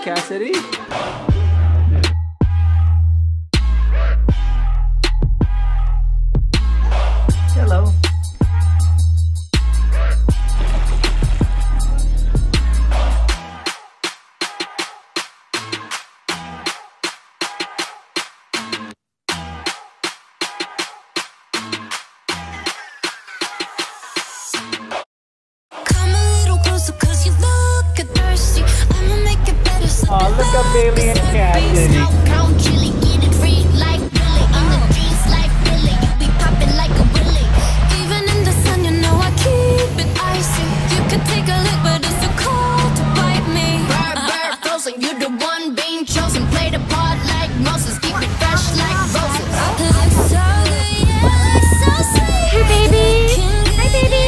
Cassidy. Hello. Oh, look at Bailey and Cassidy. Even in the sun, you know I keep it icy. You could take a look, but it's too cold to bite me. Bird, frozen, you the one being chosen. Play the part like Moses, keep it fresh like roses. Looks so good, yeah, looks so sweet. Hey, baby. Hi, baby.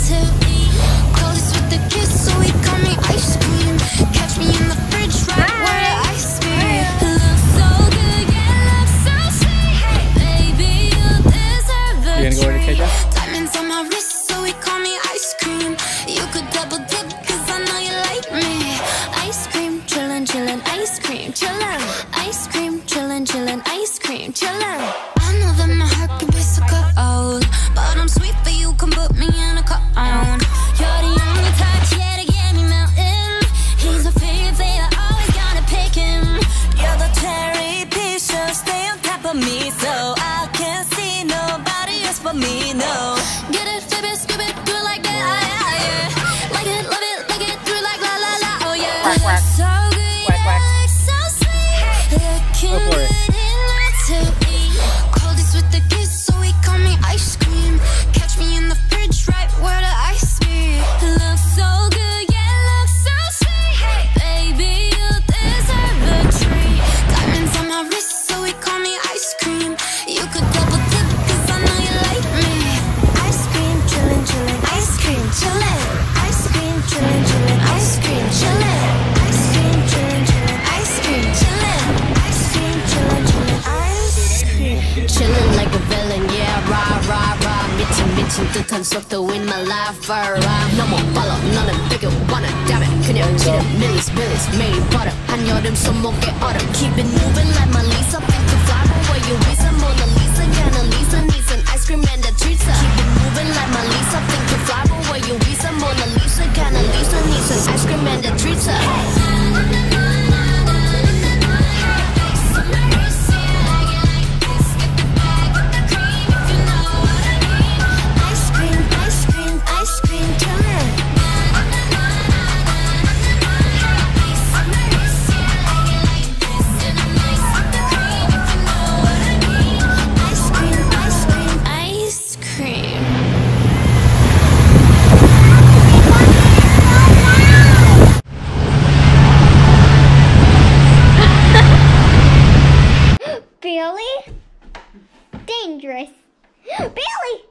Coldest with the kiss, so he call me ice cream. Catch me in the fridge, right where the ice cream. Looks so good, yeah, looks so sweet. Baby, you deserve a You gonna go with treat. Keisha? Diamonds on my wrist, so he call me ice cream. You could double dip, cause I know you like me. Ice cream, chillin', chillin', ice cream, chillin'. Ice cream, chillin', chillin', ice cream, chillin'. I know that my heart can be so cold, but I'm sweet for you, can put me in a cone. You're the only type, yeah, to get me melting. He's a favorite, always gotta pick him. You're the cherry piece, so stay on top of me, so I can't see nobody else but me, no. Get it, flip it, skip it, do it like that, yeah. Like it, love it, like it, do it like la la la, oh yeah. Quack, quack. So good, Quack, quack. yeah, so sweet. Looking Go for it. good in my to eat. Coldest with the kiss, so he call me ice cream. Catch me in the fridge, right where the ice be. Looks so good, yeah, looks so sweet. Baby, you deserve a treat. Diamonds on my wrist, so he call me ice cream. You could double dip, cause I know you like me. Ice cream, chillin', chillin', ice cream, chillin'. Ice cream, chillin', chillin', ice cream, chillin'. Ice cream, chillin', chillin', ice cream, chillin'. Ice cream, chillin', chillin', ice cream. Chillin' like a villain, yeah, rah, rah, rah. 미친 듯한 속도 in my life, alright. 너무 빨라, 너는 되게 원해, damn it. 그냥 지름, millies, 매일 버려. 한여름 손목에 얼음. Keep it moving like my Lisa. Think to fly, but where you reason? Mona Lisa, kinda Lisa, Neeson. Ice cream and the treats. Keep it moving like my Lisa. Think to fly, but where you reason? Mona Lisa, kinda Lisa, Neeson. Ice cream and the treats. Ice cream, ice cream, ice cream, chillin'. Ice cream, ice cream, ice cream. Billy? Dangerous. Billy!